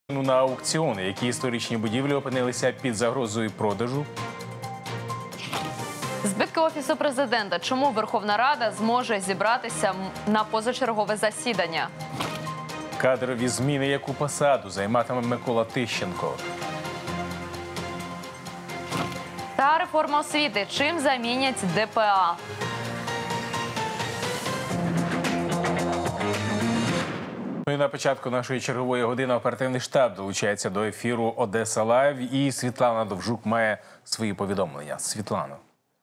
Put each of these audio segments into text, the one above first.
На аукціони, які історичні будівлі опинилися під загрозою продажу. Збитки Офісу президента. Чому Верховна Рада зможе зібратися на позачергове засідання? Кадрові зміни, яку посаду займатиме Микола Тищенко. Та реформа освіти. Чим замінять ДПА? Ну і на початку нашої чергової години оперативний штаб долучається до ефіру «Одеса Лайв». І Світлана Довжук має свої повідомлення. Світлана.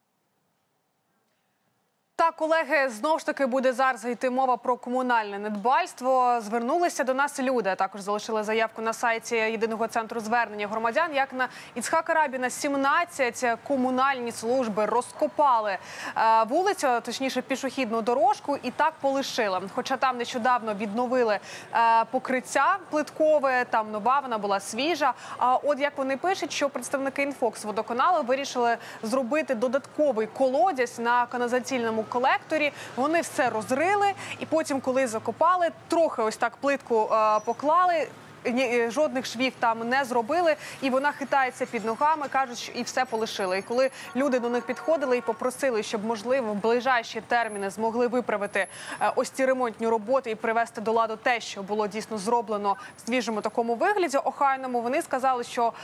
Так, колеги, знову ж таки буде зараз йти мова про комунальне недбальство. Звернулися до нас люди, а також залишили заявку на сайті Єдиного центру звернення громадян. Як на Іцхака Рабіна 17 комунальні служби розкопали вулицю, точніше пішохідну дорожку, і так полишили. Хоча там нещодавно відновили покриття плиткове, там нова, вона була свіжа. А от як вони пишуть, що представники Інфокс-водоканалу вирішили зробити додатковий колодязь на каналізаційному колекторі. Вони все розрили і потім, коли закопали, трохи ось так плитку поклали, жодних швів там не зробили, і вона хитається під ногами, кажуть, що і все полишили. І коли люди до них підходили і попросили, щоб, можливо, в ближайші терміни змогли виправити ось ці ремонтні роботи і привести до ладу те, що було дійсно зроблено в свіжому такому вигляді, охайному, вони сказали, що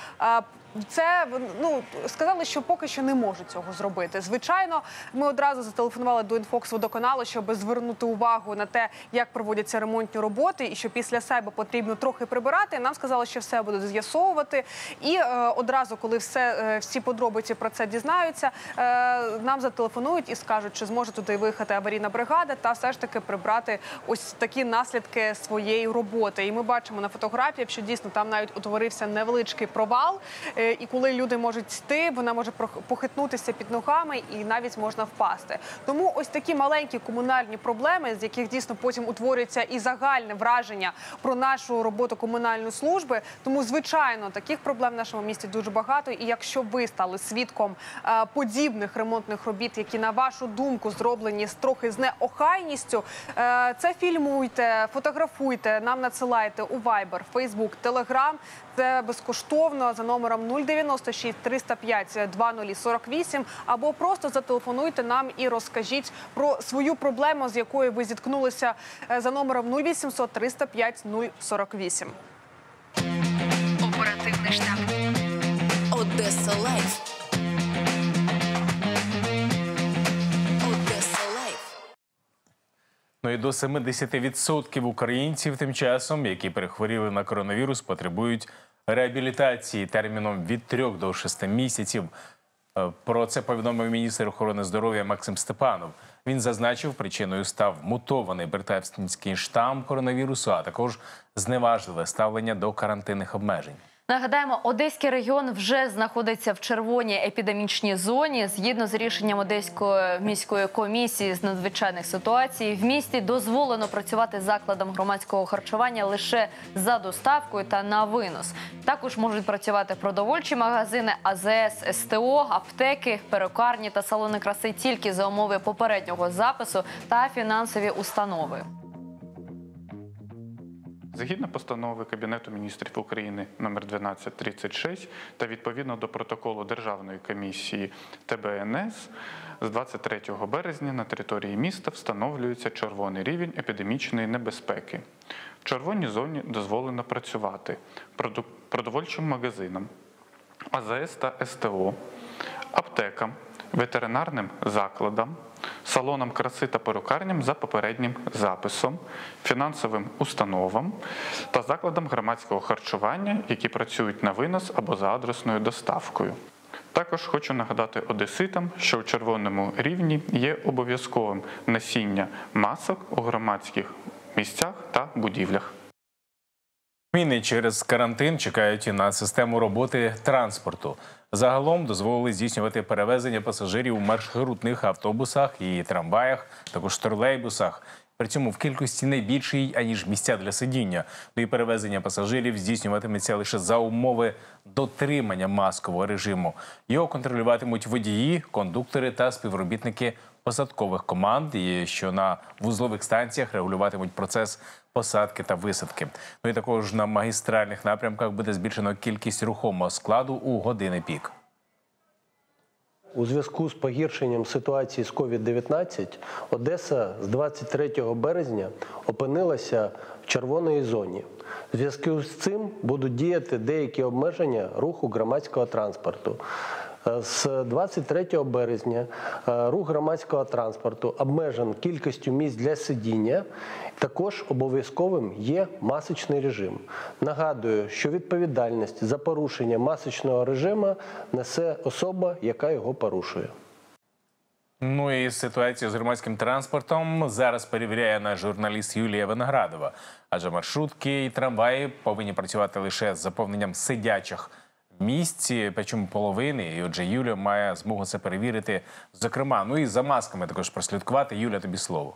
сказали, що поки що не можуть цього зробити. Звичайно, ми одразу зателефонували до Інфокс-водоканалу, щоб звернути увагу на те, як проводяться ремонтні роботи, і що після себе потрібно трохи прибирати. Нам сказали, що все будуть з'ясовувати. І одразу, коли всі подробиці про це дізнаються, нам зателефонують і скажуть, чи зможе туди виїхати аварійна бригада та все ж таки прибрати ось такі наслідки своєї роботи. І ми бачимо на фотографіях, що дійсно там навіть утворився невеличкий провал. І коли люди можуть йти, вона може похитнутися під ногами і навіть можна впасти. Тому ось такі маленькі комунальні проблеми, з яких дійсно потім утворюється і загальне враження про нашу роботу комунальної служби. Тому, звичайно, таких проблем в нашому місті дуже багато. І якщо ви стали свідком подібних ремонтних робіт, які, на вашу думку, зроблені трохи з неохайністю, це фільмуйте, фотографуйте, нам надсилайте у Viber, Facebook, Telegram. Це безкоштовно за номером 096 305 2048, або просто зателефонуйте нам і розкажіть про свою проблему, з якою ви зіткнулися, за номером 0800 305 048. Оперативний штаб. Одеса Лайв. Одеса Лайв. Ну і до 70% українців тим часом, які перехворіли на коронавірус, потребують реабілітації терміном від 3 до 6 місяців. Про це повідомив міністр охорони здоров'я Максим Степанов. Він зазначив, причиною став мутований британський штам коронавірусу, а також зневажливе ставлення до карантинних обмежень. Нагадаємо, Одеський регіон вже знаходиться в червоній епідемічній зоні. Згідно з рішенням Одеської міської комісії з надзвичайних ситуацій, в місті дозволено працювати закладам громадського харчування лише за доставкою та на винос. Також можуть працювати продовольчі магазини, АЗС, СТО, аптеки, перукарні та салони краси тільки за умови попереднього запису та фінансові установи. Згідно постанови Кабінету міністрів України номер 1236 та відповідно до протоколу Державної комісії ТБНС, з 23 березня на території міста встановлюється червоний рівень епідемічної небезпеки. В червоній зоні дозволено працювати продовольчим магазинам, АЗС та СТО, аптекам, ветеринарним закладам, салонам краси та перукарням за попереднім записом, фінансовим установам та закладам громадського харчування, які працюють на винос або за адресною доставкою. Також хочу нагадати одеситам, що у червоному рівні є обов'язковим носіння масок у громадських місцях та будівлях. Зміни через карантин чекають і на систему роботи транспорту. Загалом дозволили здійснювати перевезення пасажирів у маршрутних автобусах і трамваях, також тролейбусах. При цьому в кількості не більшій, аніж місця для сидіння. Ну і перевезення пасажирів здійснюватиметься лише за умови дотримання маскового режиму. Його контролюватимуть водії, кондуктори та співробітники посадкових команд, і що на вузлових станціях регулюватимуть процес посадки та висадки. Ну і також на магістральних напрямках буде збільшено кількість рухомого складу у години пік. У зв'язку з погіршенням ситуації з COVID-19 Одеса з 23 березня опинилася в червоній зоні. В зв'язку з цим будуть діяти деякі обмеження руху громадського транспорту. З 23 березня рух громадського транспорту обмежений кількістю місць для сидіння. Також обов'язковим є масочний режим. Нагадую, що відповідальність за порушення масочного режиму несе особа, яка його порушує. Ну і ситуацію з громадським транспортом зараз перевіряє наш журналіст Юлія Виноградова. Адже маршрутки і трамваї повинні працювати лише з заповненням сидячих місць, причому половини. І отже, Юля має змогу це перевірити, зокрема. Ну і за масками також прослідкувати. Юля, тобі слово.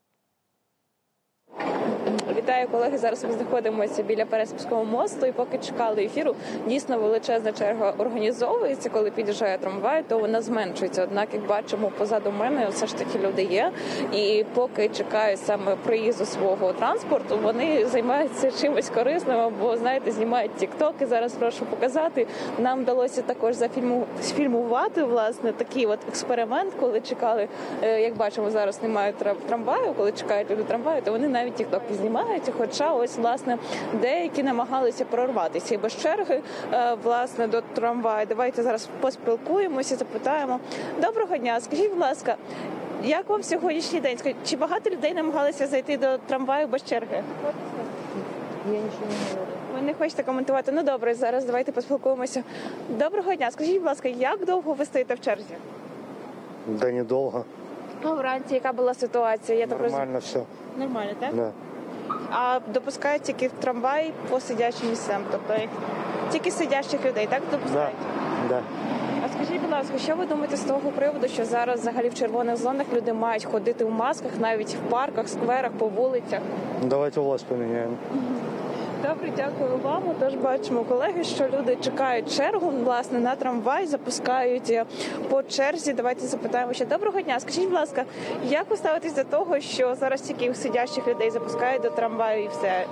Вітаю, колеги. Зараз ми знаходимося біля Переспівського мосту, і поки чекали ефіру, дійсно величезна черга організовується. Коли під'їжджає трамвай, то вона зменшується. Однак, як бачимо, позаду мене все ж таки люди є. І поки чекають саме приїзду свого транспорту, вони займаються чимось корисним, або, знаєте, знімають тіктоки. Зараз прошу показати. Нам вдалося також сфільмувати, власне, такий от експеримент, коли чекали, як бачимо, зараз немає трамваю, коли чекають люди трамваю, то вони навіть тіктоки знімають. Хоча ось, власне, деякі намагалися прорватися і без черги, власне, до трамваю. Давайте зараз поспілкуємося, запитаємо. Доброго дня, скажіть, будь ласка, як вам сьогоднішній день? Чи багато людей намагалися зайти до трамваю без черги? Я нічого не говорю. Ви не хочете коментувати? Ну добре, зараз давайте поспілкуємося. Доброго дня, скажіть, будь ласка, як довго ви стоїте в черзі? Да недолго. Ну, вранці яка була ситуація? Я Нормально все. Нормально, так? Да. А допускають тільки в трамвай по сидячим місцям, тобто тільки сидячих людей, так допускають? Да. А скажіть, будь ласка, що ви думаєте з того приводу, що зараз взагалі в червоних зонах люди мають ходити в масках навіть в парках, скверах, по вулицях? Давайте власть поменяем. Добре, дякую вам. Тож бачимо, колеги, що люди чекають чергу, власне, на трамвай, запускають по черзі. Давайте запитаємо ще. Доброго дня. Скажіть, будь ласка, як ви ставитесь до того, що зараз тільки сидячих людей запускають до трамваю і все?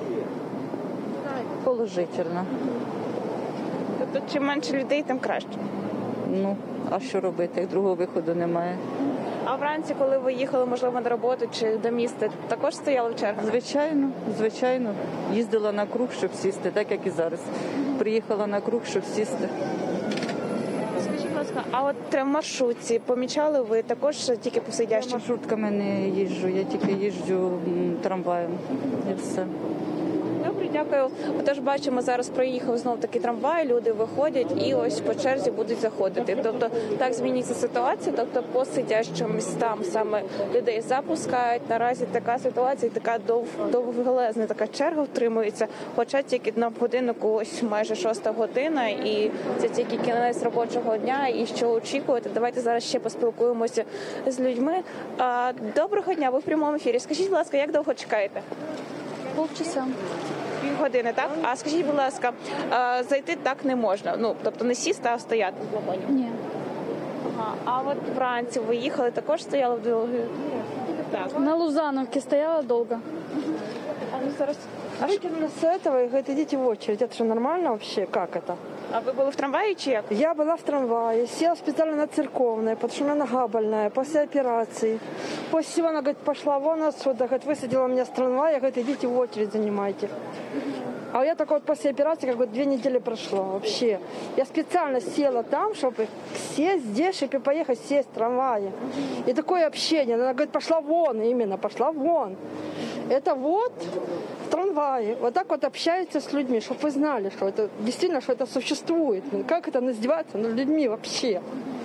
Положительно. Тобто, чим менше людей, тим краще. Ну, а що робити? Другого виходу немає. А вранці, коли ви їхали, можливо, на роботу чи до міста, також стояли в чергах? Звичайно. Їздила на круг, щоб сісти, так як і зараз. Приїхала на круг, щоб сісти. Скажіть, будь ласка, а от в маршрутці помічали ви також тільки посидящих? Маршрутками не їжджу, я тільки їжджу трамваєм і все. Добре, дякую. Отож, бачимо, зараз проїхав знов таки трамвай, люди виходять і ось по черзі будуть заходити. Тобто так зміниться ситуація, тобто по сидящим містам саме людей запускають. Наразі така ситуація, така довголезна така черга втримується, хоча тільки на годиннику ось майже 6 година і це тільки кінець робочого дня. І що очікувати? Давайте зараз ще поспілкуємося з людьми. Доброго дня, ви в прямому ефірі. Скажіть, будь ласка, як довго чекаєте? Полчаса. Півгодини, так? А скажіть, будь ласка, зайти так не можна? Ну, тобто не сісти, а стояти в вагоні? Ні. Ага. А от вранці ви їхали, також стояли в довгі? Так. На Лузановке стояла долго. А ну зараз... Выкинули с этого и говорит, идите в очередь. Это что, нормально вообще? Как это? А ви були в трамваї чи як? Я была в трамвае, села специально на Церковной, потому что у меня нога больная, после операции. После всего она, говорит, пошла вон отсюда, говорит, высадила меня с трамвая, говорит, идите в очередь занимайте. А я только вот после операции, как бы 2 недели прошла вообще. Я специально села там, чтобы сесть здесь, чтобы поехать сесть в трамвае. И такое общение. Она говорит, пошла вон именно, пошла вон. Это вот в трамвае. Вот так вот общаются с людьми, чтобы вы знали, что это действительно, что это существует. Как это издеваться над людьми вообще?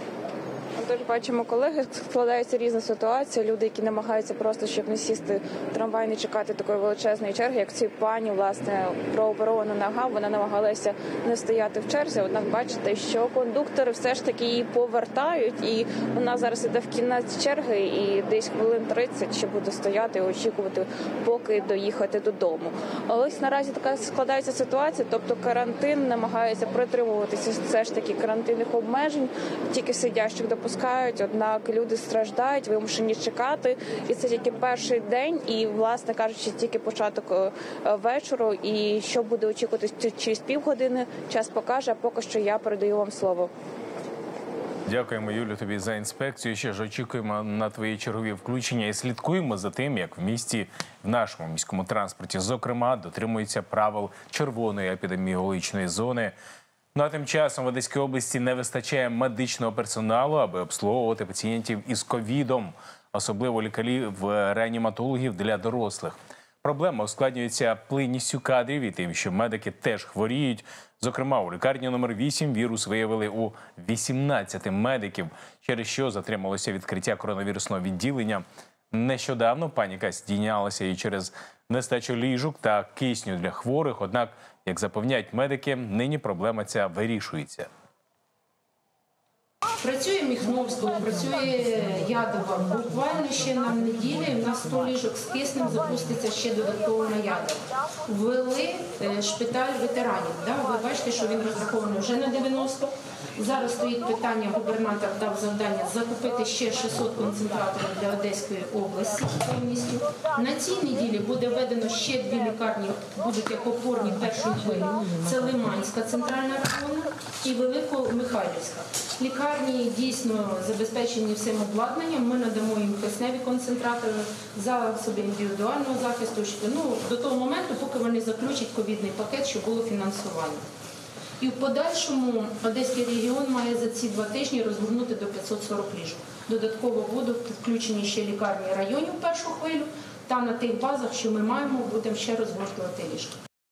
Тож бачимо, колеги, складається різна ситуація. Люди, які намагаються просто, щоб не сісти в трамвай, не чекати такої величезної черги, як цій пані, власне, прооперована нога, вона намагалася не стояти в черзі. Однак бачите, що кондуктори все ж таки її повертають, і вона зараз іде в кінець черги, і десь хвилин 30 ще буде стояти і очікувати, поки доїхати додому. Але ось наразі така складається ситуація, тобто карантин намагається притримуватися все ж таки карантинних обмежень, тільки сидящих допускають запускають, однак люди страждають, вимушені чекати. І це тільки перший день, і, власне кажучи, тільки початок вечору. І що буде очікувати через півгодини, час покаже, а поки що я передаю вам слово. Дякуємо, Юлю, тобі за інспекцію. Ще ж очікуємо на твої чергові включення і слідкуємо за тим, як в місті, в нашому міському транспорті, зокрема, дотримуються правил червоної епідеміологічної зони. Ну а тим часом в Одеській області не вистачає медичного персоналу, аби обслуговувати пацієнтів із ковідом, особливо лікарів-реаніматологів для дорослих. Проблема ускладнюється плинністю кадрів і тим, що медики теж хворіють. Зокрема, у лікарні номер 8 вірус виявили у 18 медиків, через що затрималося відкриття коронавірусного відділення. Нещодавно паніка здійнялася і через нестачу ліжок та кисню для хворих. Однак, як запевняють медики, нині проблема ця вирішується. Працює Міхновського, працює Ядова. Буквально ще на неділі у нас 100 ліжок з киснем запуститься ще додатково на Ядова. Ввели шпиталь ветеранів. Ви бачите, що він розрахований вже на 90. Зараз стоїть питання, губернатор дав завдання закупити ще 600 концентраторів для Одеської області повністю. На цій неділі буде введено ще 2 лікарні, будуть як опорні першої хвилі. Це Лиманська центральна районна і Великомихайлівська. Лікарні дійсно забезпечені всім обладнанням. Ми надамо їм кисневі концентратори, засоби індивідуального захисту. До того моменту, поки вони заключать ковідний пакет, щоб було фінансування. І в подальшому Одеський регіон має за ці 2 тижні розгорнути до 540 ліжок. Додатково будуть включені ще лікарні районів в першу хвилю, та на тих базах, що ми маємо, будемо ще розгортувати ліжка.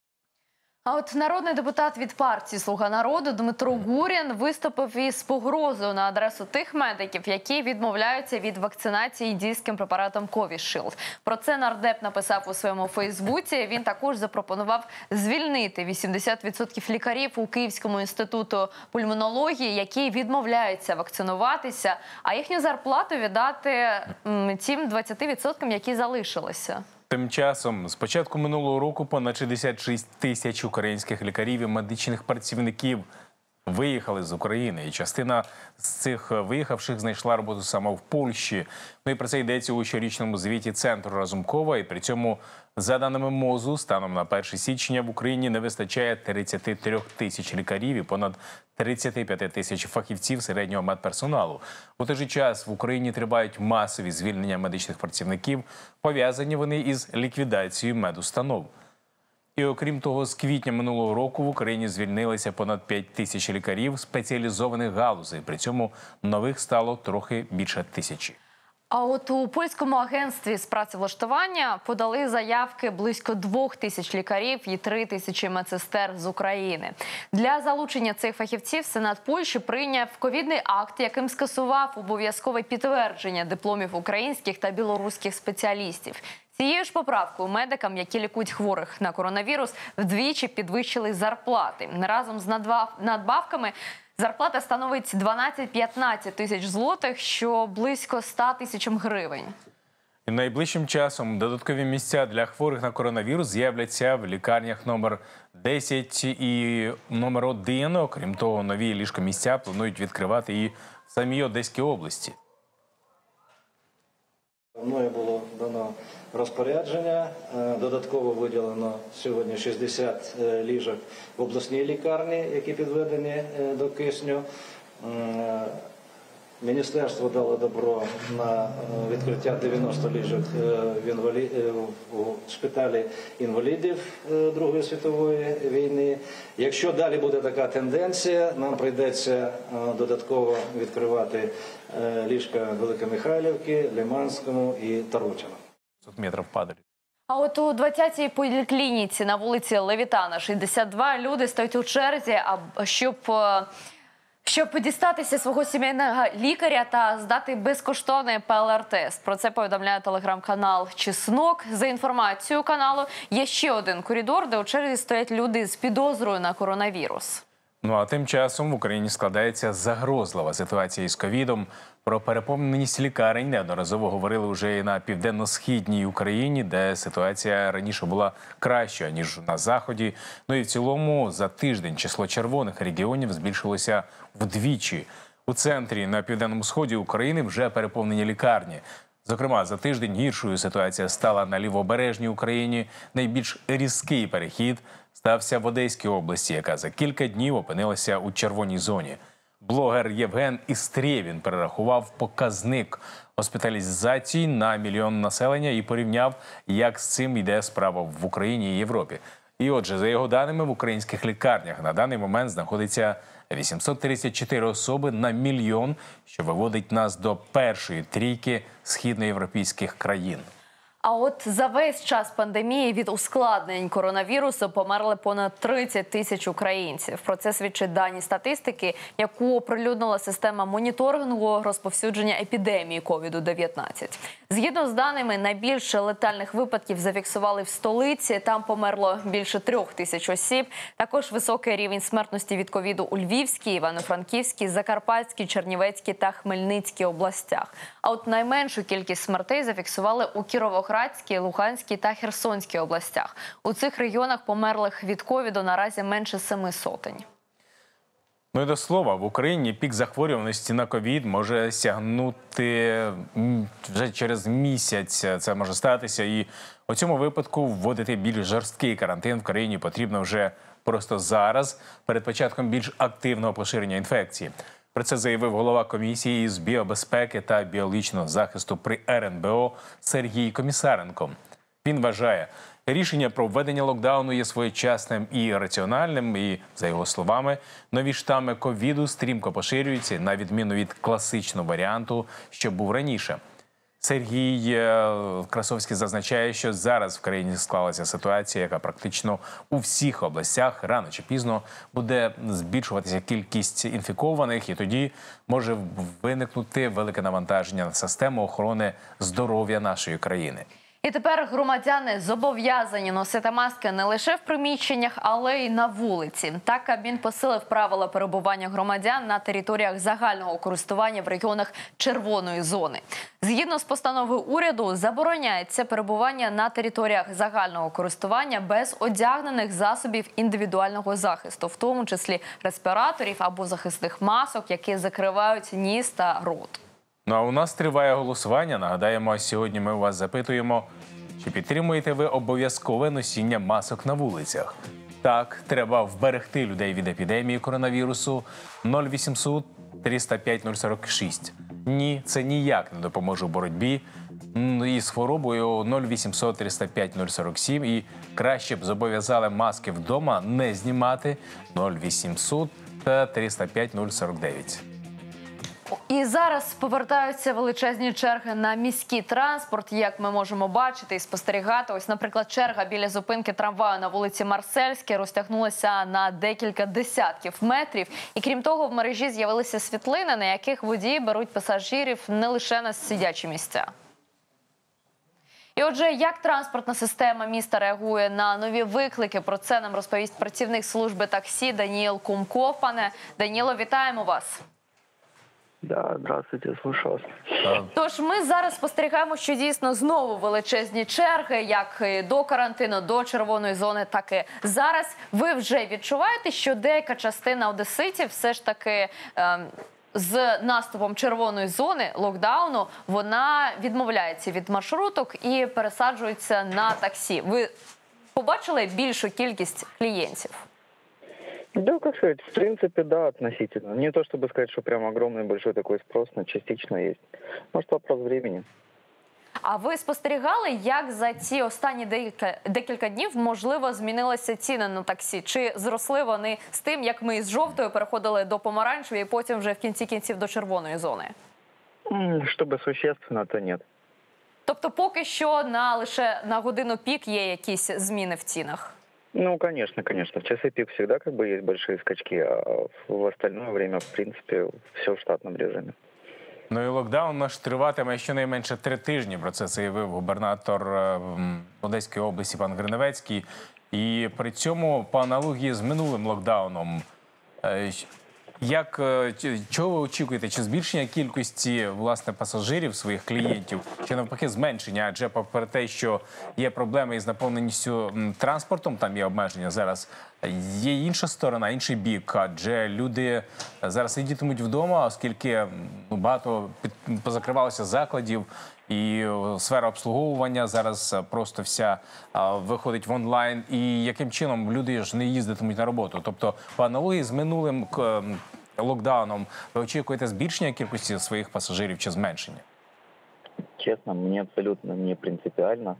А от народний депутат від партії «Слуга народу» Дмитро Гурін виступив із погрозою на адресу тих медиків, які відмовляються від вакцинації дійським препаратом Covishield. Про це нардеп написав у своєму Фейсбуці. Він також запропонував звільнити 80% лікарів у Київському інституту пульмонології, які відмовляються вакцинуватися, а їхню зарплату віддати тим 20%, які залишилися. Тим часом, з початку минулого року понад 66 тисяч українських лікарів і медичних працівників виїхали з України. І частина з цих виїхавших знайшла роботу саме в Польщі. Ну і про це йдеться у щорічному звіті Центру Разумкова. І при цьому, за даними МОЗу, станом на 1 січня в Україні не вистачає 33 тисяч лікарів і понад 35 тисяч фахівців середнього медперсоналу. У той же час в Україні тривають масові звільнення медичних працівників, пов'язані вони із ліквідацією медустанов. І окрім того, з квітня минулого року в Україні звільнилися понад 5 тисяч лікарів спеціалізованих галузей. При цьому нових стало трохи більше 1000. А от у польському агентстві з працевлаштування подали заявки близько 2000 лікарів і 3000 медсестер з України. Для залучення цих фахівців Сенат Польщі прийняв ковідний акт, яким скасував обов'язкове підтвердження дипломів українських та білоруських спеціалістів. Цією ж поправкою медикам, які лікують хворих на коронавірус, вдвічі підвищили зарплати. Разом з надбавками зарплата становить 12-15 тисяч злотих, що близько 100 тисячам гривень. І найближчим часом додаткові місця для хворих на коронавірус з'являться в лікарнях номер 10 і номер 1. Окрім того, нові ліжкомісця планують відкривати і в самій Одеській області. Мною було дано розпорядження, додатково виділено сьогодні 60 ліжок в обласній лікарні, які підведені до кисню. Міністерство дало добро на відкриття 90 ліжок у шпиталі інвалідів Другої світової війни. Якщо далі буде така тенденція, нам прийдеться додатково відкривати ліжка Великомихайлівки, Лиманському і Тарутино. Метрів падали. А от у 20-й поліклініці на вулиці Левітана 62 люди стоять у черзі, щоб дістатися свого сімейного лікаря та здати безкоштовний ПЛР-тест. Про це повідомляє телеграм-канал «Чеснок». За інформацією каналу, є ще один коридор, де у черзі стоять люди з підозрою на коронавірус. Ну а тим часом в Україні складається загрозлива ситуація із ковідом. Про переповненість лікарень неодноразово говорили вже і на південно-східній Україні, де ситуація раніше була краща, ніж на Заході. Ну і в цілому за тиждень число червоних регіонів збільшилося вдвічі. У центрі на південному сході України вже переповнені лікарні. Зокрема, за тиждень гіршою ситуація стала на лівобережній Україні. Найбільш різкий перехід стався в Одеській області, яка за кілька днів опинилася у червоній зоні. Блогер Євген Істрєвін перерахував показник госпіталізацій на мільйон населення і порівняв, як з цим йде справа в Україні і Європі. І отже, за його даними, в українських лікарнях на даний момент знаходиться 834 особи на мільйон, що виводить нас до першої трійки східноєвропейських країн. А от за весь час пандемії від ускладнень коронавірусу померли понад 30 тисяч українців. Про це свідчать дані статистики, яку оприлюднила система моніторингу розповсюдження епідемії COVID-19. Згідно з даними, найбільше летальних випадків зафіксували в столиці. Там померло більше 3 тисяч осіб. Також високий рівень смертності від ковіду у Львівській, Івано-Франківській, Закарпатській, Чернівецькій та Хмельницькій областях. А от найменшу кількість смертей зафіксували у Кіровоградській, Луганській та Херсонській областях. У цих регіонах померлих від ковіду наразі менше 7 сотень. Ну і до слова, в Україні пік захворюваності на ковід може сягнути вже через місяць. Це може статися. І у цьому випадку вводити більш жорсткий карантин в країні потрібно вже просто зараз, перед початком більш активного поширення інфекції. Про це заявив голова комісії з біобезпеки та біологічного захисту при РНБО Сергій Комісаренко. Він вважає, рішення про введення локдауну є своєчасним і раціональним, і, за його словами, нові штами ковіду стрімко поширюються, на відміну від класичного варіанту, що був раніше. Сергій Красовський зазначає, що зараз в країні склалася ситуація, яка практично у всіх областях рано чи пізно буде збільшуватися кількість інфікованих, і тоді може виникнути велике навантаження на систему охорони здоров'я нашої країни. І тепер громадяни зобов'язані носити маски не лише в приміщеннях, але й на вулиці. Так Кабмін посилив правила перебування громадян на територіях загального користування в регіонах червоної зони. Згідно з постановою уряду, забороняється перебування на територіях загального користування без одягнених засобів індивідуального захисту, в тому числі респіраторів або захисних масок, які закривають ніс та рот. Ну а у нас триває голосування. Нагадаємо, сьогодні ми вас запитуємо, чи підтримуєте ви обов'язкове носіння масок на вулицях? Так, треба вберегти людей від епідемії коронавірусу. 0800 305 046. Ні, це ніяк не допоможе у боротьбі із хворобою. 0800 305 047. І краще б зобов'язали маски вдома не знімати. 0800 305 049. І зараз повертаються величезні черги на міський транспорт, як ми можемо бачити і спостерігати. Ось, наприклад, черга біля зупинки трамваю на вулиці Марсельській розтягнулася на декілька десятків метрів. І крім того, в мережі з'явилися світлини, на яких водії беруть пасажирів не лише на сидячі місця. І отже, як транспортна система міста реагує на нові виклики? Про це нам розповість працівник служби таксі Даніїл Кумков. Пане Даніло, вітаємо вас. Да, здравствуйте, слушаю вас. Тож ми зараз спостерігаємо, що дійсно знову величезні черги, як до карантину, до червоної зони, так і зараз. Ви вже відчуваєте, що деяка частина одеситів все ж таки з наступом червоної зони, локдауну, вона відмовляється від маршруток і пересаджується на таксі. Ви побачили більшу кількість клієнтів? Да, как сказать, в принципе, да, относительно. Не то, чтобы сказать, что прям огромный большой такой спрос, но частично есть. Может, вопрос времени. А ви спостерігали, як за ці останні декілька днів, можливо, змінилися ціни на таксі? Чи зросли вони з тим, як ми з жовтої переходили до помаранчевої і потім вже в кінці кінців до червоної зони? Чтобы существенно, то нет. Тобто поки що лише на годину пік є якісь зміни в цінах? Ну, конечно, конечно. В часы пик всегда как бы есть большие скачки, а в остальное время, в принципе, все в штатном режиме. Ну і локдаун наш триватиме щонайменше 3 тижні. Про це заявив губернатор Одеської області пан Гриневецький. І при цьому по аналогії з минулим локдауном. Чого ви очікуєте? Чи збільшення кількості, власне, пасажирів, своїх клієнтів, чи навпаки зменшення? Адже попри те, що є проблеми із наповненістю транспортом, там є обмеження зараз, Є інша сторона, інший бік, адже люди зараз сидітимуть вдома, оскільки багато позакривалося закладів, і сфера обслуговування зараз просто вся виходить в онлайн. І яким чином люди ж не їздитимуть на роботу? Тобто, по аналогії з минулим локдауном, ви очікуєте збільшення кількості своїх пасажирів чи зменшення? Честно, мне абсолютно не принципиально.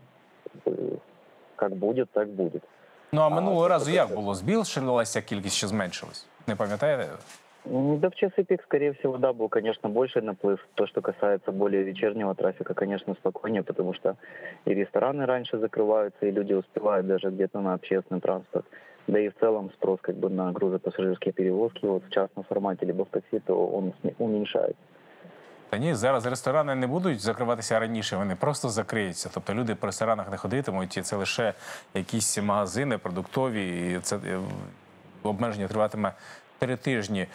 Как будет, так будет. Ну, а минулого разу як було? Збільшилася кількість чи зменшилась? Не пам'ятаєте? Да, в часы пик, скорее всего, да, был, конечно, больше наплыв. То, что касается более вечернего трафика, конечно, спокойнее, потому что и рестораны раньше закрываются, и люди успевают даже где-то на общественный транспорт. Да и в целом спрос как бы на грузопассажирские перевозки, вот в частном формате, либо в такси, то он уменьшается. Та ні, зараз ресторани не будуть закриватися раніше, вони просто закриються. Тобто люди по ресторанах не ходитимуть, і це лише якісь магазини продуктові, і це обмеження триватиме 3 тижні.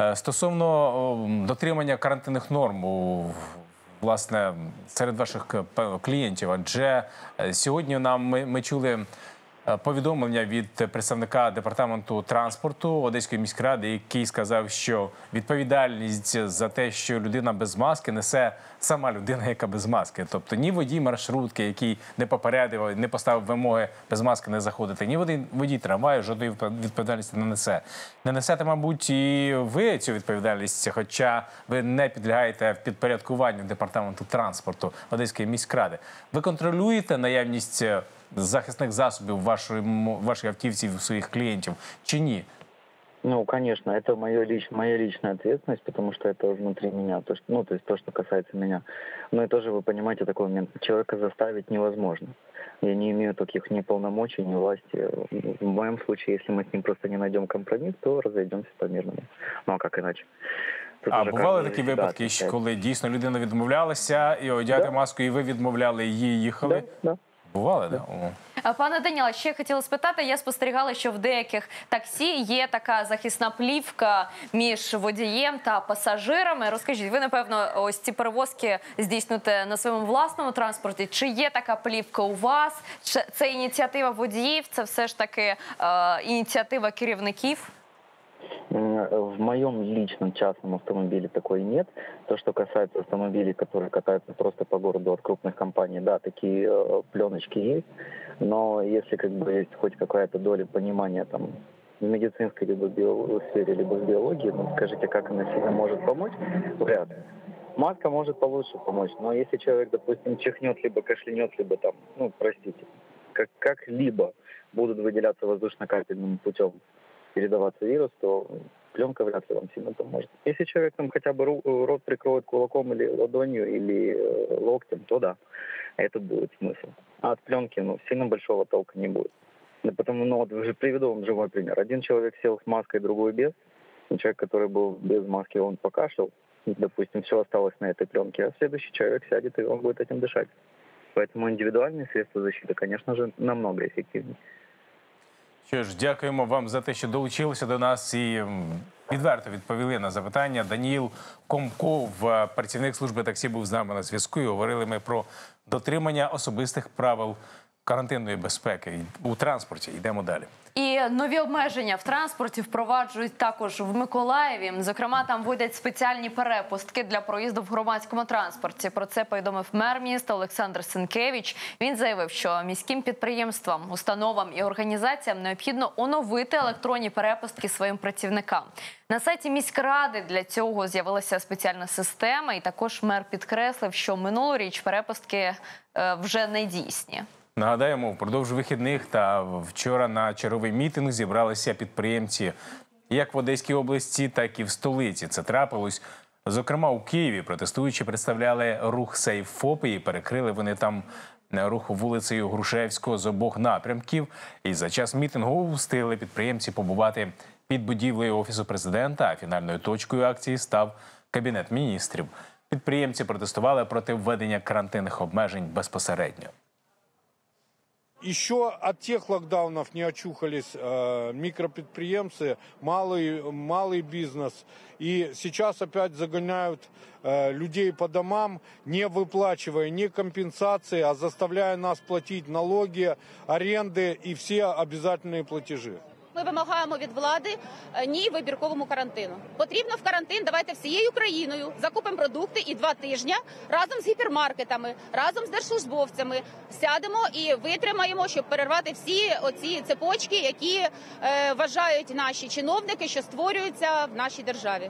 Стосовно дотримання карантинних норм, власне, серед ваших клієнтів, адже сьогодні ми чули повідомлення від представника департаменту транспорту Одеської міськради, який сказав, що відповідальність за те, що людина без маски, несе сама людина, яка без маски. Тобто ні водій маршрутки, який не попередив, не поставив вимоги без маски не заходити, ні водій трамваю жодної відповідальності не несе. Не несете, мабуть, і ви цю відповідальність, хоча ви не підлягаєте підпорядкуванню департаменту транспорту Одеської міськради. Ви контролюєте наявність захисних засобів вашій автівці, у своих клиентов, чи ні? Ну, конечно, это моя личная ответственность, потому что это внутри меня, то есть то, что касается меня. Но и тоже вы понимаете такой момент, человека заставить невозможно. Я не имею таких ни полномочий, ни власти. В моем случае, если мы с ним просто не найдем компромисс, то разойдемся по-мирному. Ну, а как иначе? А бували такі випадки, коли дійсно людина відмовлялася і одягти маску, і ви відмовляли її, їхали? Да. Бували, так? Да? Пане Даніле, ще хотіла спитати, я спостерігала, що в деяких таксі є така захисна плівка між водієм та пасажирами. Розкажіть, ви, напевно, ось ці перевозки здійснюєте на своєму власному транспорті. Чи є така плівка у вас? Чи це ініціатива водіїв? Це все ж таки ініціатива керівників? В моем личном частном автомобиле такой нет. То, что касается автомобилей, которые катаются просто по городу от крупных компаний, да, такие пленочки есть. Но если как бы есть хоть какая-то доля понимания там в медицинской либо сфере, либо в биологии, ну скажите, как она сильно может помочь? Вряд ли. Маска может получше помочь, но если человек, допустим, чихнет, либо кашлянет, либо там, ну, простите, как-либо будут выделяться воздушно-капельным путем передаваться вирус, то пленка вряд ли вам сильно поможет. Если человек там хотя бы рот прикроет кулаком или ладонью, или локтем, то да, это будет смысл. А от пленки, ну, сильно большого толка не будет. Да потому, ну, вот уже приведу вам живой пример. Один человек сел с маской, другой без. Человек, который был без маски, он покашлял, допустим, все осталось на этой пленке, а следующий человек сядет, и он будет этим дышать. Поэтому индивидуальные средства защиты, конечно же, намного эффективнее. Що ж, дякуємо вам за те, що долучилися до нас і відверто відповіли на запитання. Даніїл Комков, працівник служби таксі, був з нами на зв'язку. І говорили ми про дотримання особистих правил карантинної безпеки у транспорті. Йдемо далі. І нові обмеження в транспорті впроваджують також в Миколаєві. Зокрема, там вводять спеціальні перепустки для проїзду в громадському транспорті. Про це повідомив мер міста Олександр Сенкевич. Він заявив, що міським підприємствам, установам і організаціям необхідно оновити електронні перепустки своїм працівникам. На сайті міськради для цього з'явилася спеціальна система. І також мер підкреслив, що минулоріч перепустки вже не дійсні. Нагадаємо, впродовж вихідних та вчора на черговий мітинг зібралися підприємці як в Одеській області, так і в столиці. Це трапилось, зокрема, у Києві. Протестуючі представляли рух «Сейф ФОП» і перекрили вони там рух вулицею Грушевського з обох напрямків. І за час мітингу встигли підприємці побувати під будівлею Офісу президента, а фінальною точкою акції став Кабінет міністрів. Підприємці протестували проти введення карантинних обмежень безпосередньо. Еще от тех локдаунов не очухались микропредприемцы, малый бизнес. И сейчас опять загоняют людей по домам, не выплачивая ни компенсации, а заставляя нас платить налоги, аренды и все обязательные платежи. Ми вимагаємо від влади ні вибірковому карантину. Потрібно в карантин, давайте всією країною закупимо продукти і 2 тижні разом з гіпермаркетами, разом з держслужбовцями сядемо і витримаємо, щоб перервати всі оці цепочки, які вважають наші чиновники, що створюються в нашій державі.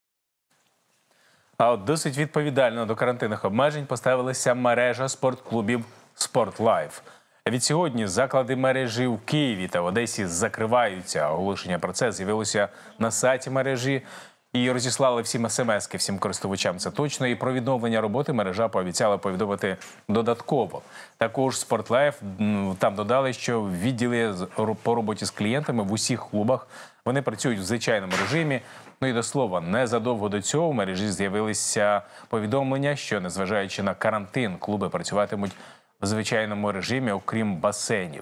А от досить відповідально до карантинних обмежень поставилася мережа спортклубів «Спортлайф». Відсьогодні заклади мережі в Києві та в Одесі закриваються. Оголошення про це з'явилося на сайті мережі і розіслали всім смс-ки, всім користувачам це точно. І про відновлення роботи мережа пообіцяла повідомити додатково. Також «Спортлайф» там додали, що відділи по роботі з клієнтами в усіх клубах вони працюють в звичайному режимі. Ну і до слова, незадовго до цього в мережі з'явилися повідомлення, що, незважаючи на карантин, клуби працюватимуть в звичайному режимі, окрім басейнів.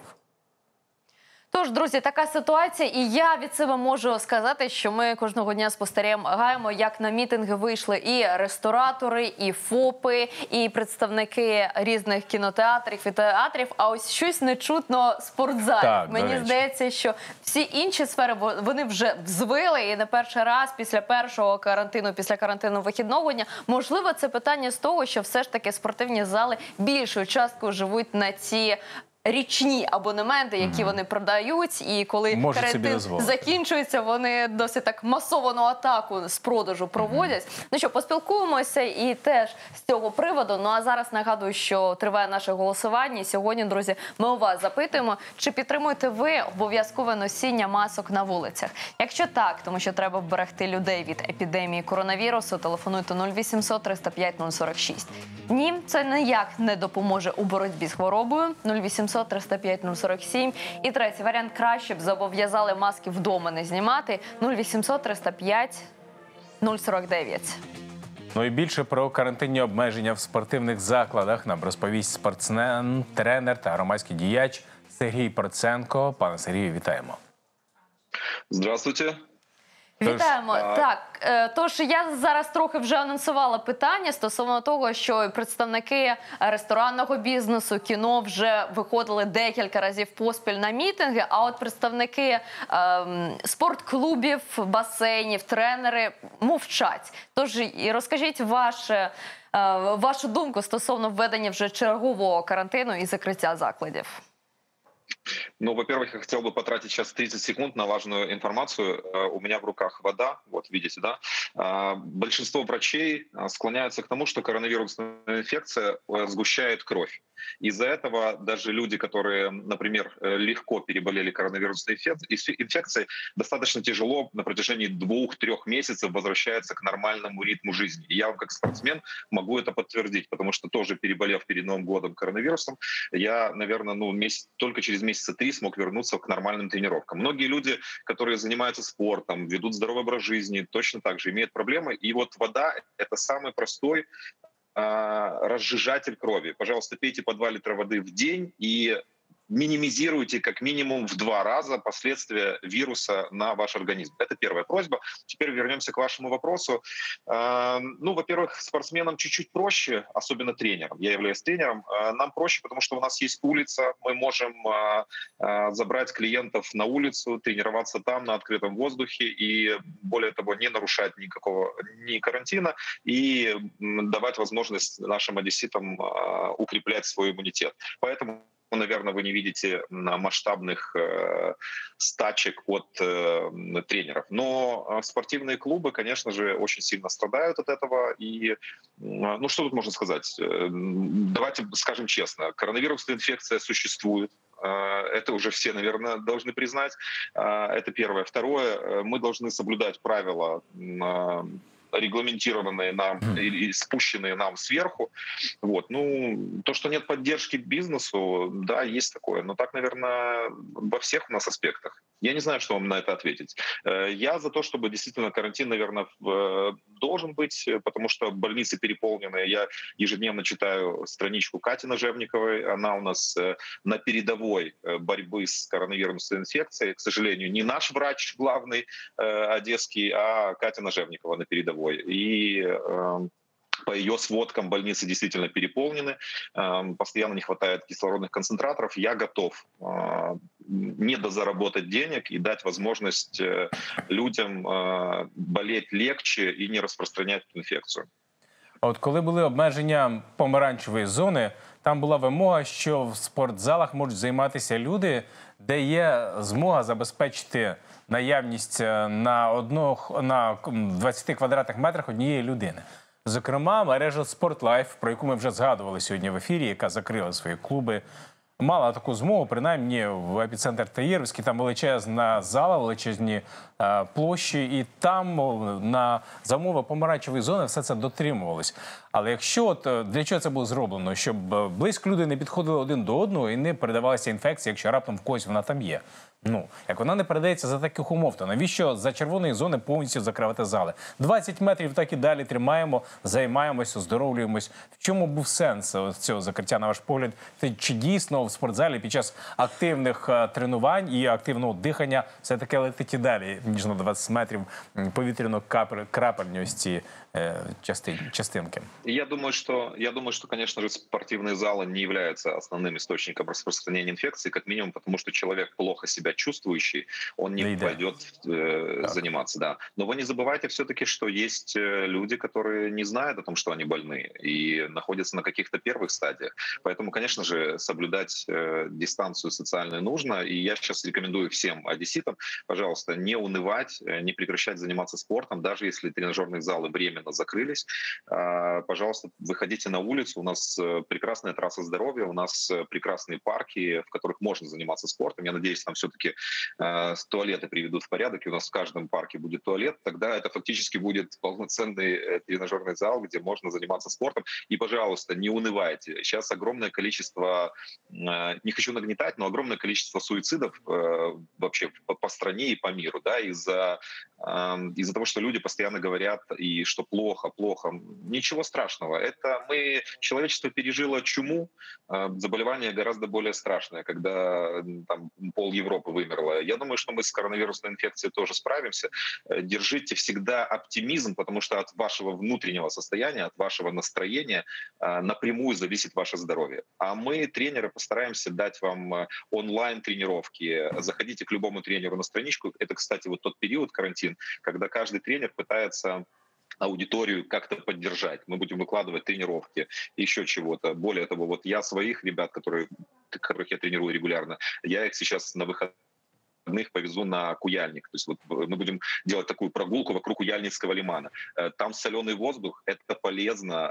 Тож, друзі, така ситуація, і я від себе можу сказати, що ми кожного дня спостерігаємо, як на мітинги вийшли і ресторатори, і ФОПи, і представники різних кінотеатрів і театрів, а ось щось не чутно спортзалів. Так, мені здається, що всі інші сфери, вони вже взвили, і не перший раз після першого карантину, після карантину вихідного дня. Можливо, це питання з того, що все ж таки спортивні зали більшою часткою живуть на ці річні абонементи, які вони продають, і коли карантин закінчується, вони досить так масовану атаку з продажу проводять. Ну що, поспілкуємося і теж з цього приводу. Ну а зараз нагадую, що триває наше голосування. І сьогодні, друзі, ми у вас запитуємо, чи підтримуєте ви обов'язкове носіння масок на вулицях? Якщо так, тому що треба вберегти людей від епідемії коронавірусу, телефонуйте 0800 305 046. Ні, це ніяк не допоможе у боротьбі з хворобою. 0800 305 047. І третій варіант, краще б зобов'язали маски вдома не знімати. 0800 305 049. Ну і більше про карантинні обмеження в спортивних закладах нам розповість спортсмен, тренер та громадський діяч Сергій Проценко. Пане Сергію, вітаємо. Здравствуйте. Вітаємо. Так, тож я зараз трохи вже анонсувала питання стосовно того, що представники ресторанного бізнесу, кіно вже виходили декілька разів поспіль на мітинги, а от представники спортклубів, басейнів, тренери мовчать. Тож і розкажіть вашу думку стосовно введення вже чергового карантину і закриття закладів. Ну, во-первых, я хотел бы потратить сейчас 30 секунд на важную информацию. У меня в руках вода, вот видите, да? Большинство врачей склоняются к тому, что коронавирусная инфекция сгущает кровь. Из-за этого даже люди, которые, например, легко переболели коронавирусной инфекцией, достаточно тяжело на протяжении 2-3 месяцев возвращаются к нормальному ритму жизни. И я вам как спортсмен могу это подтвердить, потому что тоже переболев перед Новым годом коронавирусом, я, наверное, только через месяца 3 смог вернуться к нормальным тренировкам. Многие люди, которые занимаются спортом, ведут здоровый образ жизни, точно так же имеют проблемы. И вот вода — это самый простой разжижатель крови. Пожалуйста, пейте по 2 литра воды в день и минимизируйте как минимум в 2 раза последствия вируса на ваш организм. Это первая просьба. Теперь вернемся к вашему вопросу. Ну, во-первых, спортсменам чуть-чуть проще, особенно тренерам. Я являюсь тренером. Нам проще, потому что у нас есть улица. Мы можем забрать клиентов на улицу, тренироваться там на открытом воздухе и, более того, не нарушать ни карантина и давать возможность нашим одесситам укреплять свой иммунитет. Поэтому, наверное, вы не видите масштабных стачек от тренеров. Но спортивные клубы, конечно же, очень сильно страдают от этого. И, ну, что тут можно сказать? Давайте скажем честно. Коронавирусная инфекция существует. Это уже все, наверное, должны признать. Это первое. Второе, мы должны соблюдать правила, регламентированные нам и спущенные нам сверху. Вот. Ну, то, что нет поддержки бизнесу, да, есть такое. Но так, наверное, во всех у нас аспектах. Я не знаю, что вам на это ответить. Я за то, чтобы действительно карантин, наверное, должен быть, потому что больницы переполнены. Я ежедневно читаю страничку Кати Нажевниковой. Она у нас на передовой борьбы с коронавирусной инфекцией. К сожалению, не наш врач главный одесский, а Катя Нажевникова на передовой. И по ее сводкам больницы действительно переполнены, постоянно не хватает кислородных концентраторов. Я готов недозаработать денег и дать возможность людям болеть легче и не распространять эту инфекцию. От коли були обмеження помаранчевої зони, там була вимога, що в спортзалах можуть займатися люди, де є змога забезпечити наявність на 20 квадратних метрах однієї людини. Зокрема, мережа SportLife, про яку ми вже згадували сьогодні в ефірі, яка закрила свої клуби, мала таку змогу, принаймні в епіцентр Таїровський, там величезна зала, величезні площі, і там за умови помаранчевої зони все це дотримувалось. Але якщо, для чого це було зроблено? Щоб близько люди не підходили один до одного і не передавалася інфекція, якщо раптом в когось вона там є. Як вона не передається за таких умов, то навіщо за червоної зони повністю закривати зали? 20 метрів так і далі тримаємо, займаємося, оздоровлюємось. В чому був сенс цього закриття, на ваш погляд? Чи дійсно в спортзалі під час активних тренувань і активного дихання все-таки летить і далі, ніж на 20 метрів повітряно-крапельні ось ці частинки? Я думаю, что, конечно же, спортивные залы не являются основным источником распространения инфекции, как минимум, потому что человек плохо себя чувствующий, он не пойдет заниматься. Да. Но вы не забывайте все-таки, что есть люди, которые не знают о том, что они больны, и находятся на каких-то первых стадиях. Поэтому, конечно же, соблюдать дистанцию социальную нужно. И я сейчас рекомендую всем одесситам, пожалуйста, не унывать, не прекращать заниматься спортом, даже если тренажерные залы временно закрылись. Пожалуйста, выходите на улицу. У нас прекрасная трасса здоровья, у нас прекрасные парки, в которых можно заниматься спортом. Я надеюсь, там все-таки туалеты приведут в порядок, и у нас в каждом парке будет туалет. Тогда это фактически будет полноценный тренажерный зал, где можно заниматься спортом. И, пожалуйста, не унывайте. Сейчас огромное количество, не хочу нагнетать, но огромное количество суицидов вообще по стране и по миру, да, из-за того, что люди постоянно говорят, и что плохо. Ничего страшного. Человечество пережило чуму, заболевание гораздо более страшное, когда там пол Европы вымерло. Я думаю, что мы с коронавирусной инфекцией тоже справимся. Держите всегда оптимизм, потому что от вашего внутреннего состояния, от вашего настроения напрямую зависит ваше здоровье. А мы, тренеры, постараемся дать вам онлайн-тренировки. Заходите к любому тренеру на страничку. Это, кстати, вот тот период, карантин, когда каждый тренер пытается аудиторию как-то поддержать. Мы будем выкладывать тренировки, еще чего-то. Более того, вот я своих ребят, которых я тренирую регулярно, я их сейчас на выходных повезу на Куяльник. То есть вот мы будем делать такую прогулку вокруг Куяльницкого лимана. Там соленый воздух, это полезно.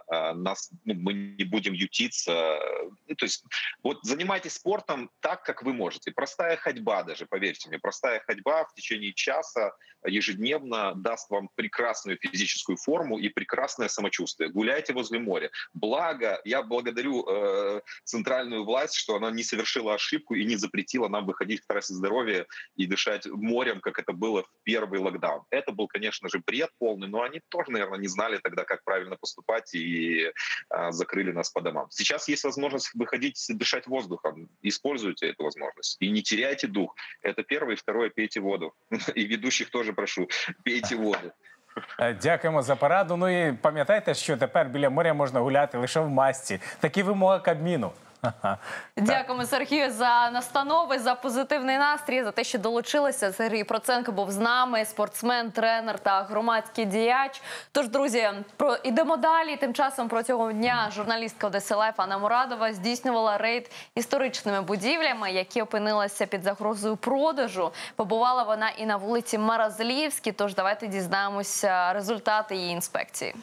Мы не будем ютиться. То есть вот занимайтесь спортом так, как вы можете. Простая ходьба даже, поверьте мне, простая ходьба в течение часа ежедневно даст вам прекрасную физическую форму и прекрасное самочувствие. Гуляйте возле моря. Благо, я благодарю центральную власть, что она не совершила ошибку и не запретила нам выходить в трассе здоровья и дышать морем, как это было в первый локдаун. Это был, конечно же, бред полный, но они тоже, наверное, не знали тогда, как правильно поступать, и закрыли нас по домам. Сейчас есть возможность выходить, дышать воздухом. Используйте эту возможность. И не теряйте дух. Это первое. И второе, пейте воду. И ведущих тоже прошу, пейте воду. Дякуємо за пораду. Ну і пам'ятайте, що тепер біля моря можна гуляти лише в масці. Такі вимоги Кабміну. Дякуємо, Сергію, за настанови, за позитивний настрій, за те, що долучилися. Сергій Проценко був з нами, спортсмен, тренер та громадський діяч. Тож, друзі, йдемо далі. Тим часом протягом дня журналістка Одеса Лайф Анна Мурадова здійснювала рейд історичними будівлями, які опинилися під загрозою продажу. Побувала вона і на вулиці Маразлівській, тож давайте дізнаємося результати її інспекції.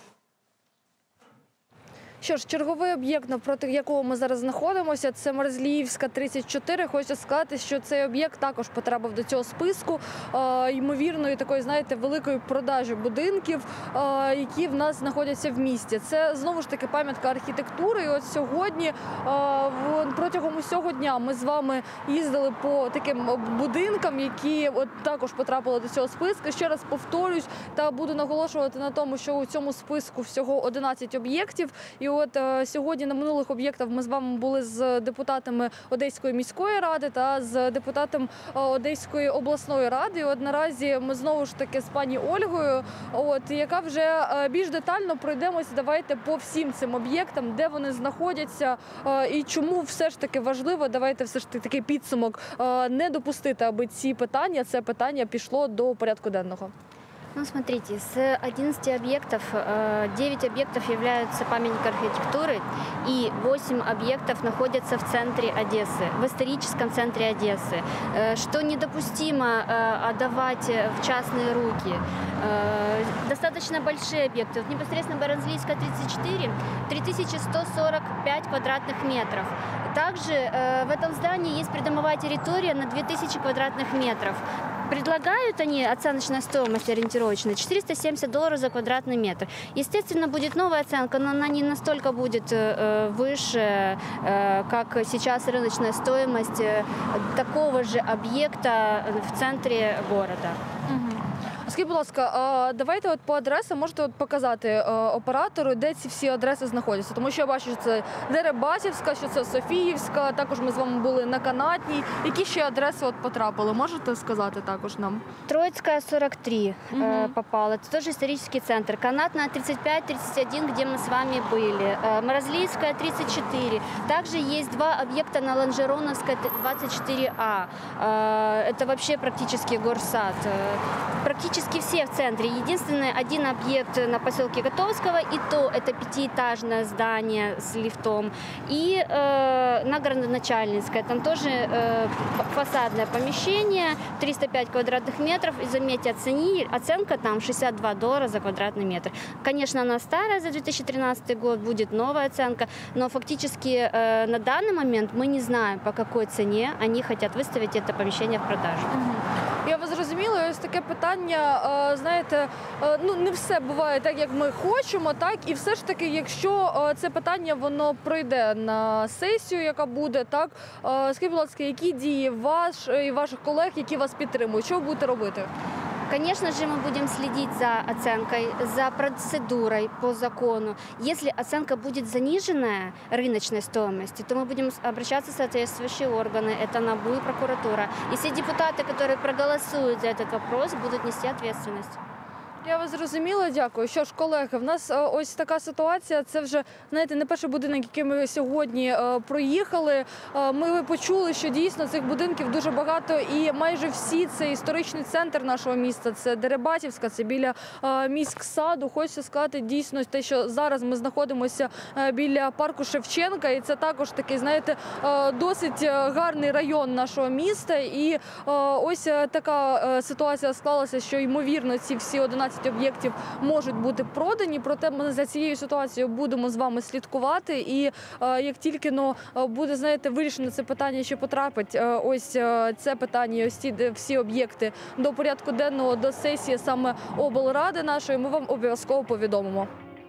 Що ж, черговий об'єкт, навпроти якого ми зараз знаходимося, це Маразліївська, 34. Хочу сказати, що цей об'єкт також потрапив до цього списку ймовірної такої, знаєте, великої продажі будинків, які в нас знаходяться в місті. Це, знову ж таки, пам'ятка архітектури. І от сьогодні, протягом усього дня ми з вами їздили по таким будинкам, які от також потрапили до цього списку. Ще раз повторюсь та буду наголошувати на тому, що у цьому списку всього 11 об'єктів. І от сьогодні на минулих об'єктах ми з вами були з депутатами Одеської міської ради та з депутатом Одеської обласної ради. І от наразі ми знову ж таки з пані Ольгою, яка вже більш детально пройдемося. Давайте по всім цим об'єктам, де вони знаходяться і чому все ж таки важливо, давайте все ж таки такий підсумок, не допустити, аби це питання пішло до порядку денного. Ну, смотрите, с 11 объектов 9 объектов являются памятником архитектуры, и 8 объектов находятся в центре Одессы, в историческом центре Одессы, что недопустимо отдавать в частные руки. Достаточно большие объекты. Вот непосредственно Баранзлийская 34, 3145 квадратных метров. Также в этом здании есть придомовая территория на 2000 квадратных метров. Предлагают они оценочная стоимость ориентировочная $470 за квадратный метр. Естественно, будет новая оценка, но она не настолько будет выше, как сейчас рыночная стоимость такого же объекта в центре города. Скажіть, будь ласка, давайте от по адресам можете показати оператору, де ці всі адреси знаходяться. Тому що я бачу, що це Дерибасівська, що це Софіївська, також ми з вами були на Канатній. Які ще адреси от потрапили? Можете сказати також нам? Троицкая 43 попала. Это тоже исторический центр. Канатная 35-31, где мы с вами были. Морозлийская 34. Также есть два объекта на Ланжероновской 24А. Это вообще практически горсад. Практически все в центре. Единственный один объект на поселке Готовского, и то это пятиэтажное здание с лифтом. И на Городоначальницкой, там тоже фасадное помещение, 305 квадратных метров. И заметьте, оценка там $62 за квадратный метр. Конечно, она старая, за 2013 год будет новая оценка, но фактически на данный момент мы не знаем, по какой цене они хотят выставить это помещение в продажу. Я вас зрозуміла, ось таке питання, знаєте, ну не все буває так, як ми хочемо, так, і все ж таки, якщо це питання, воно пройде на сесію, яка буде, так, скажіть, будь ласка, які дії ваш і ваших колег, які вас підтримують, що ви будете робити? Конечно же, мы будем следить за оценкой, за процедурой по закону. Если оценка будет заниженная рыночной стоимости, то мы будем обращаться в соответствующие органы, это НАБУ и прокуратура. И все депутаты, которые проголосуют за этот вопрос, будут нести ответственность. Я вас зрозуміла, дякую. Що ж, колеги, в нас ось така ситуація. Це вже, знаєте, не перший будинок, який ми сьогодні проїхали. Ми почули, що дійсно цих будинків дуже багато і майже всі це історичний центр нашого міста. Це Дерибасівська, це біля міськсаду. Хочеться сказати дійсно те, що зараз ми знаходимося біля парку Шевченка. І це також такий, знаєте, досить гарний район нашого міста. І ось така ситуація склалася, що ймовірно ці всі 11 об'єктів можуть бути продані, проте ми за цією ситуацією будемо з вами слідкувати. І як тільки буде, знаєте, вирішено це питання, що потрапить ось це питання, ось ці всі об'єкти до порядку денного, до сесії саме облради нашої, ми вам обов'язково повідомимо.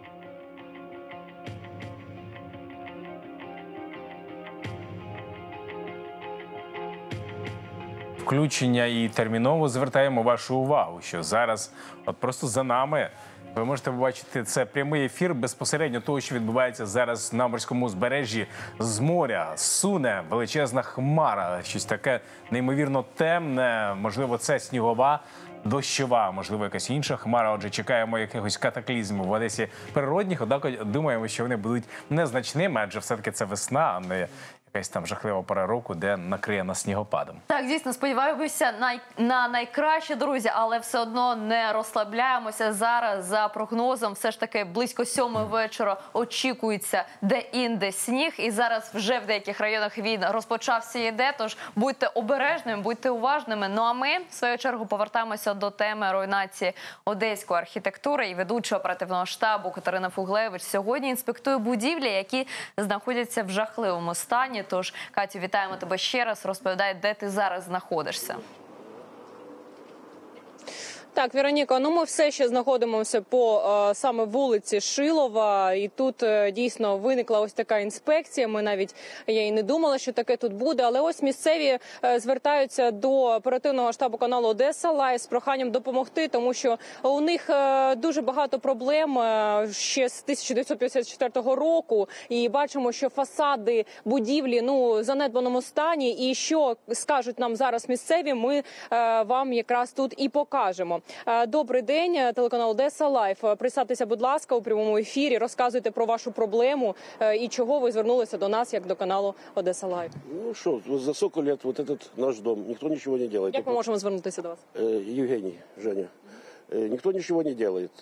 Включення і терміново звертаємо вашу увагу, що зараз от просто за нами ви можете побачити це прямий ефір безпосередньо того, що відбувається зараз на морському узбережжі. З моря суне величезна хмара, щось таке неймовірно темне, можливо, це снігова, дощова, можливо, якась інша хмара. Отже, чекаємо якихось катаклізмів в Одесі природних, однак думаємо, що вони будуть незначними, адже все-таки це весна, а не якась там жахлива пора року, де накриє нас снігопадом. Так, дійсно, сподіваємося на найкраще, друзі, але все одно не розслабляємося. Зараз, за прогнозом, все ж таки близько 7-ї вечора очікується де-інде сніг. І зараз вже в деяких районах він розпочався і йде, тож будьте обережними, будьте уважними. Ну а ми, в свою чергу, повертаємося до теми руйнації одеської архітектури. І ведуча оперативного штабу Катерина Фуглевич сьогодні інспектує будівлі, які знаходяться в жахливому стані. Тож, Катю, вітаємо тебе ще раз. Розповідай, де ти зараз знаходишся. Так, Вероніко, ну ми все ще знаходимося по саме вулиці Шилова, і тут дійсно виникла ось така інспекція. Я і не думала, що таке тут буде, але ось місцеві звертаються до оперативного штабу каналу Одеса Лайв з проханням допомогти, тому що у них дуже багато проблем ще з 1954 року, і бачимо, що фасади будівлі в занедбаному стані, і що скажуть нам зараз місцеві, ми вам якраз тут і покажемо. Добрий день, телеканал Одеса Лайв. Представтеся, будь ласка, у прямому ефірі. Розказуйте про вашу проблему і чого ви звернулися до нас, як до каналу Одеса Лайв. Ну что, за сколько лет вот этот наш дом, никто ничего не делает. Як ми можемо звернутися до вас? Евгений, Женя. Никто ничего не делает.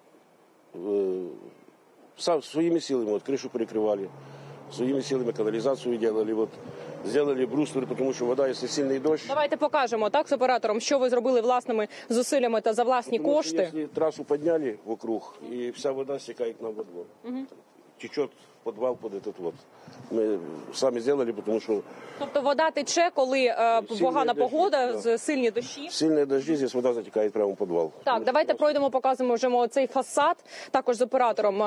Сам своими силами вот крышу перекрывали, своими силами канализацию делали, вот сделали бруствер, потому что вода, если сильный дождь... Давайте покажемо, так, з оператором, що ви зробили власними зусиллями та за власні кошти. Если трассу подняли вокруг, и вся вода стекает нам во двор. Течет в подвал под этот вот. Мы сами сделали, потому что... Тобто вода тече, коли погана погода, сильні дощі? Сильные дожди, здесь вода затекает прямо в подвал. Так, давайте пройдемо, покажемо цей фасад, також з оператором.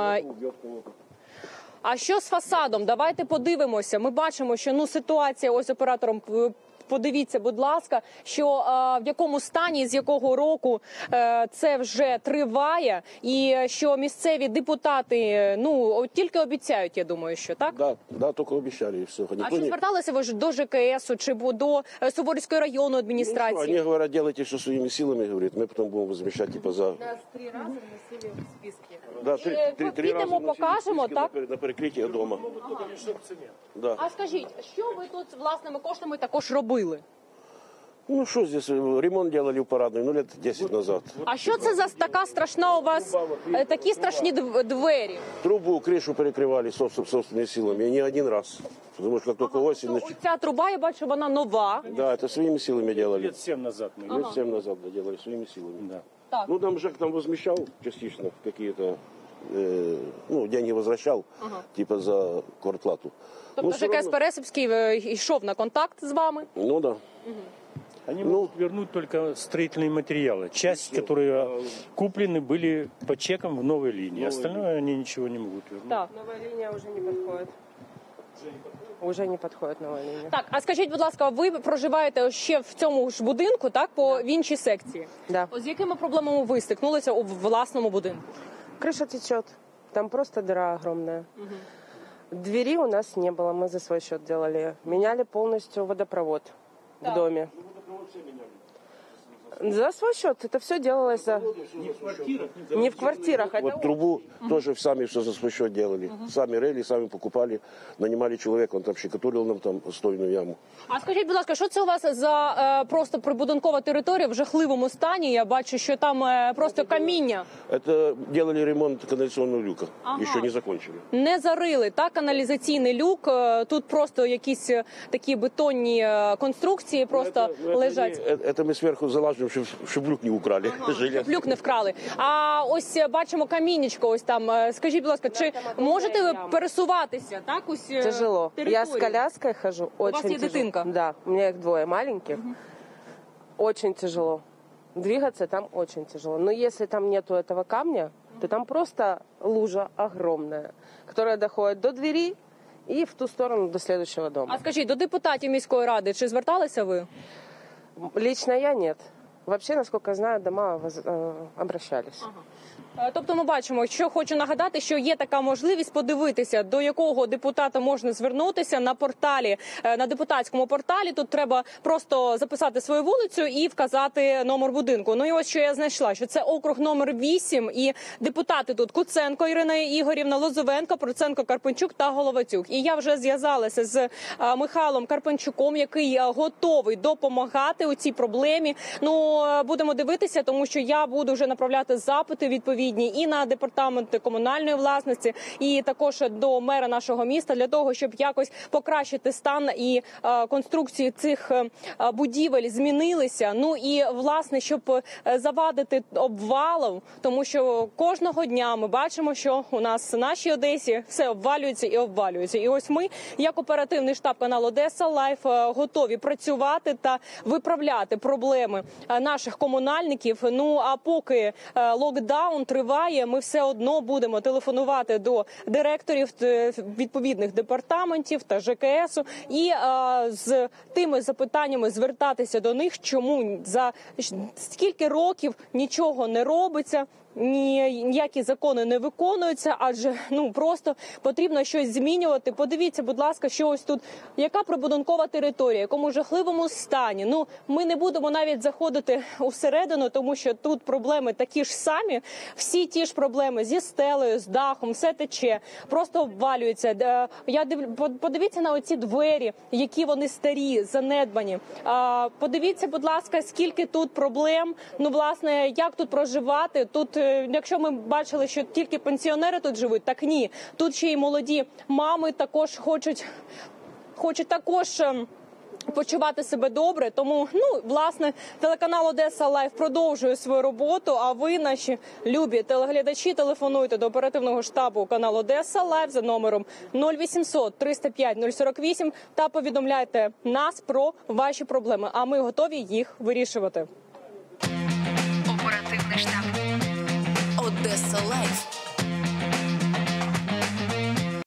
А що з фасадом? Давайте подивимося. Ми бачимо, що ситуація, ось оператором, подивіться, будь ласка, що в якому стані, з якого року це вже триває, і що місцеві депутати, тільки обіцяють, я думаю, що так? Да, тільки обіцяли, і все. А чи зверталися ви ж до ЖКСу, чи до Суворівської районної адміністрації? Вони говорять, делайте все своїми силами, говорять, ми потім будемо возмещати, типа, за... Нас 3 рази вносили в списки. Да, три рази покажемо, так? На перекритті дома. Да. А скажіть, що ви тут власними коштами також робили? Ну что здесь, ремонт делали в парадной, лет 10 назад. А що це за така страшна у вас, такі страшні двері? Трубу, крышу перекрывали собственными силами, и не один раз. Потому что как только осень... Ця труба, я бачу, вона нова. Да, это своими силами делали. Лет 7 назад мы. Лет 7 назад делали своими силами. Да. Так. Ну, там ЖЭК возмещал частично какие-то, деньги возвращал, типа за квартплату. Тобто ЖКС Пересипський йшов на контакт з вами? Ну, да. Они могут вернуть только строительные материалы. Часть, которые куплены были по чекам в новой линии. Остальное они ничего не могут вернуть. Так. Новая линия уже не подходит. Уже не підходить нова лінія. Так, а скажіть, будь ласка, ви проживаєте ще в цьому ж будинку, так, в іншій секції? Да. З якими проблемами ви стикнулися у власному будинку? Крыша течет. Там просто дыра огромная. Двери у нас не было, мы за свой счет делали. Меняли полностью водопровод в доме. За свой счет. Это все делалось за... Не в квартирах. Вот трубу тоже сами все за свой счет делали. Сами рыли, сами покупали. Нанимали человека, он там щекотурил нам там стойную яму. А скажіть, будь ласка, що це у вас за просто прибудинкова територія в жахливому стані? Я бачу, що там просто каміння. Это делали ремонт канализационного люка. Еще не закончили. Не зарили, так, каналізаційний люк. Тут просто якісь такі бетонні конструкції просто лежать. Это мы сверху залаживаем, щоб люк не украли. Щоб люк не вкрали. А ось бачимо камінечко ось там. Скажіть, будь ласка, чи можете ви пересуватися, так, ось тяжело. Я с коляской хожу. У вас есть дитинка? Да, у меня их 2 маленьких. Очень тяжело. Двигаться там очень тяжело. Но если там нету этого камня, то там просто лужа огромная, которая доходит до двери и в ту сторону до следующего дома. А скажіть, до депутатів міської ради чи зверталися ви? Лично я нет. Вообще, насколько я знаю, дома обращались. Тобто ми бачимо, що хочу нагадати, що є така можливість подивитися, до якого депутата можна звернутися на порталі, на депутатському порталі. Тут треба просто записати свою вулицю і вказати номер будинку. Ну і ось що я знайшла, що це округ номер 8, і депутати тут Куценко Ірина Ігорівна, Лозовенко, Проценко, Карпенчук та Головатюк. І я вже зв'язалася з Михайлом Карпенчуком, який готовий допомагати у цій проблемі. Ну, будемо дивитися, тому що я буду вже направляти запити відповідні і на департамент комунальної власності, і також до мера нашого міста, для того, щоб якось покращити стан і конструкції цих будівель змінилися. Ну і, власне, щоб завадити обвалом, тому що кожного дня ми бачимо, що у нас в нашій Одесі все обвалюється і обвалюється. І ось ми, як оперативний штаб каналу Одеса Лайв, готові працювати та виправляти проблеми наших комунальників. Ну а поки локдаун триває, ми все одно будемо телефонувати до директорів відповідних департаментів та ЖКСу і з тими запитаннями звертатися до них, чому за скільки років нічого не робиться. Ніякі закони не виконуються, адже просто потрібно щось змінювати. Подивіться, будь ласка, що ось тут, яка прибудинкова територія, якому жахливому стані. Ми не будемо навіть заходити усередину, тому що тут проблеми такі ж самі, всі ті ж проблеми зі стелею, з дахом, все тече, просто обвалюється. Подивіться на оці двері, які вони старі, занедбані. Подивіться, будь ласка, скільки тут проблем, власне, як тут проживати. Тут, якщо ми бачили, що тільки пенсіонери тут живуть, так ні. Тут ще й молоді мами також хочуть також почувати себе добре. Тому, власне, телеканал Одеса Лайв продовжує свою роботу, а ви, наші любі телеглядачі, телефонуйте до оперативного штабу каналу Одеса Лайв за номером 0800 305 048 та повідомляйте нас про ваші проблеми, а ми готові їх вирішувати. Оперативний штаб Одеса Лайв.